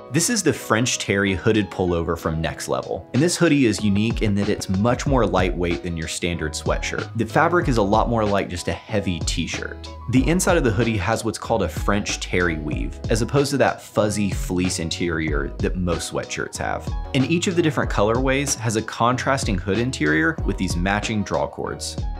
This is the French Terry hooded pullover from Next Level. And this hoodie is unique in that it's much more lightweight than your standard sweatshirt. The fabric is a lot more like just a heavy t-shirt. The inside of the hoodie has what's called a French Terry weave, as opposed to that fuzzy fleece interior that most sweatshirts have. And each of the different colorways has a contrasting hood interior with these matching draw cords.